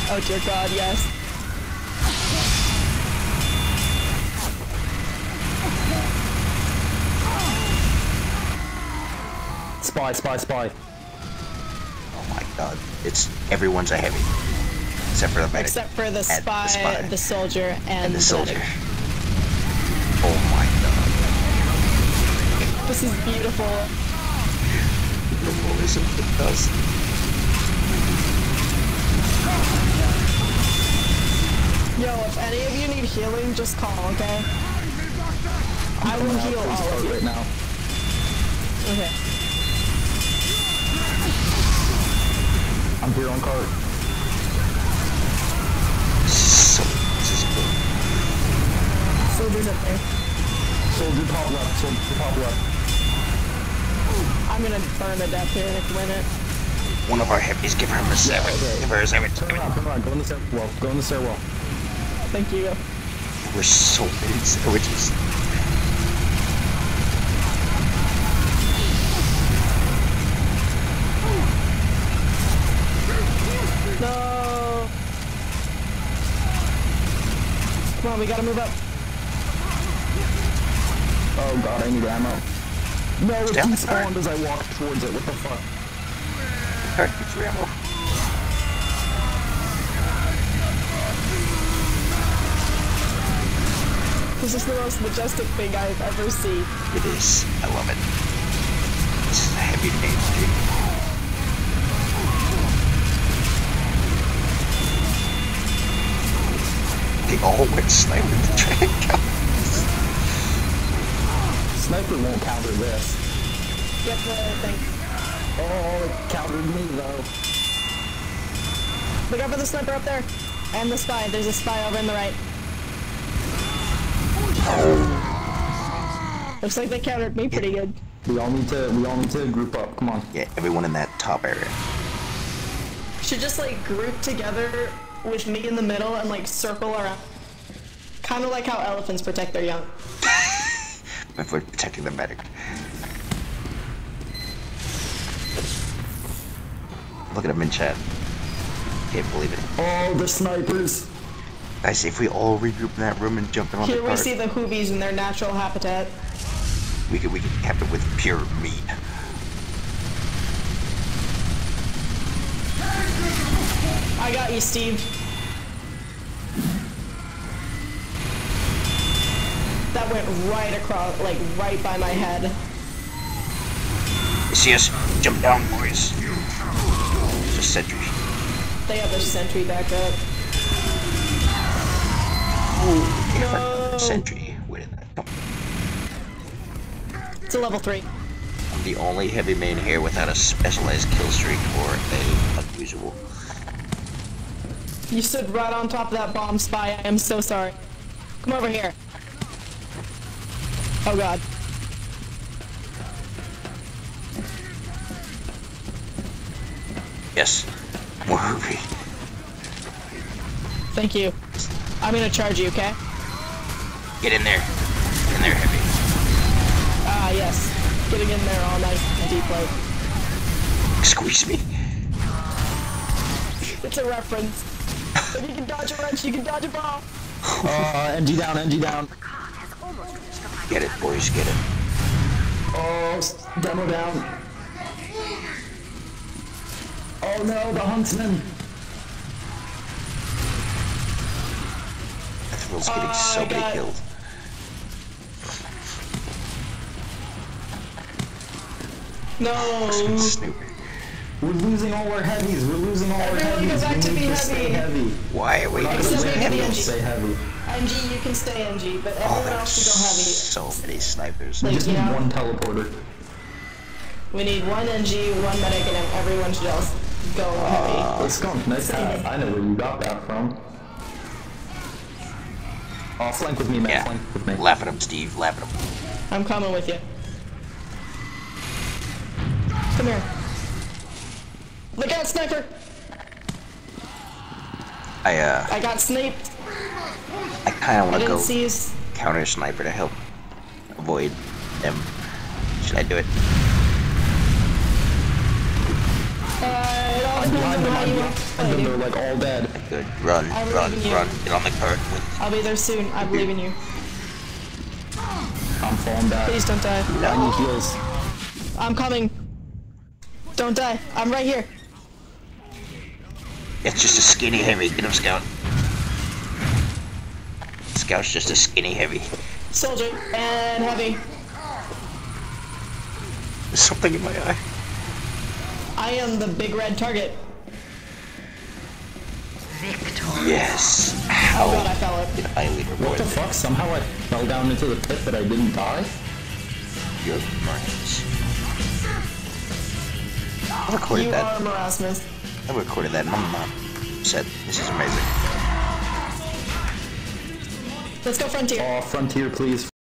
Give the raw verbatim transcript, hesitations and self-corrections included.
Oh dear God, yes. Spy, spy, spy. Oh my God! It's everyone's a heavy, except for the medic. Except for the spy, the, spy. the soldier, and, and the, the soldier. medic. Oh my God! This is beautiful. The realism it does. Yo, if any of you need healing, just call, okay? I will heal all of you right now. Okay. I'm here on cart. So, this is cool. Soldiers up there. Soldier top left, soldier top left. I'm gonna burn to death here in a minute. One of our heavies, give her a seven. Yeah, okay. Give her a seven. Turn around, turn around, go in the stairwell, go in the stairwell. Thank you. We're so many sandwiches. No! Come on, we gotta move up. Oh God, I need ammo. No, it Down. despawned as I walked towards it, what the fuck? Alright, get your ammo. This is the most majestic thing I've ever seen. It is. I love it. This is a heavy mainstream. They all went sniper to try to count. Sniper won't counter this. Get the thing. Oh, it countered me though. Look out for the sniper up there. And the spy. There's a spy over in the right. Looks like they countered me pretty good. We all need to, we all need to group up, come on. Yeah, everyone in that top area. Should just like group together with me in the middle and like circle around. Kind of like how elephants protect their young. If we're protecting the medic. Look at him in chat. Can't believe it. Oh, the snipers. Guys, if we all regroup in that room and jump in on Here the we cart, see the hoobies in their natural habitat. we could we could have it with pure meat. I got you, Steve. That went right across, like right by my head. You see us? Jump down, boys. There's a sentry. They have their sentry back up. Oh, No. sentry. Wait a minute. Come on. It's a level three. I'm the only heavy main here without a specialized kill streak or a unusual. You stood right on top of that bomb, Spy. I am so sorry. Come over here. Oh God. Yes. More hoopy. Thank you. I'm gonna charge you, okay? Get in there. Get in there, heavy. Ah, yes. Getting in there all nice and deep like. Squeeze me. It's a reference. If you can dodge a wrench, you can dodge a bomb. Uh, N G down, N G down. Get it, boys, get it. Oh, demo down. Oh no, the huntsman. That fool's getting Uh, so I many got- killed. No. Snooper. We're losing all our heavies. We're losing all Everyone our heavies. go back we to need be to stay heavy. heavy. Why are we Not Except gonna for win, heavy we'll N G. stay heavy. N G, you can stay N G, but Oh, everyone there's else should go heavy. so many snipers. We Like, just need yeah. one teleporter. We need one N G, one medic, and then everyone should else go heavy. Let's go. Nice hat. I know where you got that from. Oh, flank with me, man. Yeah. Flank with me. Laugh at him, Steve. Laugh at him. I'm coming with you. Come here. Look out, sniper! I, uh, I got sniped. I kinda I wanna didn't go see his... counter sniper to help avoid them. Should I do it? I don't behind, Depends behind on them, how I'm you behind want to them, play, they're like all dead. Good. Run, I believe run, in you. run. Get on the cart. I'll be there soon. I believe in you. I'm falling back. Please don't die. I need heals. I'm coming. Don't die. I'm right here. It's just a skinny heavy. Get him, Scout. Scout's just a skinny heavy. Soldier and heavy. There's something in my eye. I am the big red target. Yes. Oh How god, I fell it. did I leave What reward the fuck? Somehow I fell down into the pit but I didn't die? your brains? I recorded You that. are Marasmus. I recorded that. My mom said, "This is amazing." Let's go Frontier. Oh, Frontier, please.